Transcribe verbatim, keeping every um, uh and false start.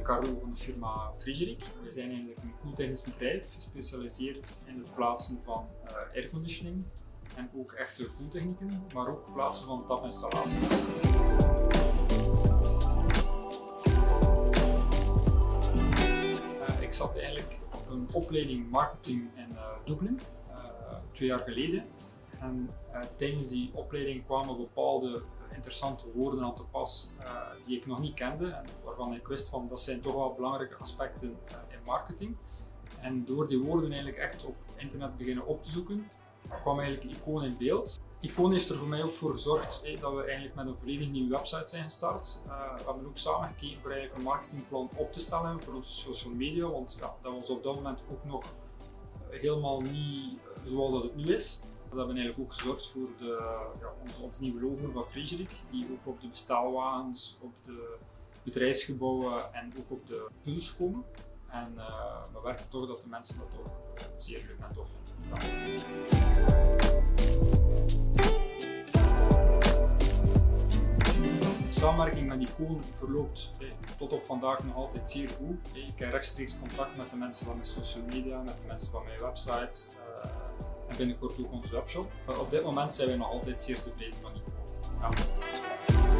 Caro van de firma Frigerik. We zijn eigenlijk een koeltechnisch bedrijf gespecialiseerd in het plaatsen van uh, airconditioning en ook echte koeltechnieken, maar ook plaatsen van tapinstallaties. Uh, ik zat eigenlijk op een opleiding marketing in uh, Dublin, uh, twee jaar geleden. En uh, tijdens die opleiding kwamen bepaalde interessante woorden aan te pas uh, die ik nog niet kende en waarvan ik wist van dat zijn toch wel belangrijke aspecten uh, in marketing. En door die woorden eigenlijk echt op internet beginnen op te zoeken, kwam eigenlijk Icoon in beeld. Icoon heeft er voor mij ook voor gezorgd hey, dat we eigenlijk met een volledig nieuwe website zijn gestart. Uh, we hebben ook samen gekeken voor eigenlijk een marketingplan op te stellen voor onze social media, want ja, dat was op dat moment ook nog helemaal niet zoals dat het nu is. We hebben eigenlijk ook gezorgd voor de, ja, ons, ons nieuwe logo van Frigerik, die ook op de bestelwagens, op de bedrijfsgebouwen en ook op de puls komen. En uh, we werken toch dat de mensen dat toch zeer leuk en tof vinden. De samenwerking met Icoon verloopt eh, tot op vandaag nog altijd zeer goed. Eh, ik heb rechtstreeks contact met de mensen van mijn social media, met de mensen van mijn website. Uh, En binnenkort ook onze webshop. Maar op dit moment zijn wij nog altijd zeer tevreden van Icoon. Ja.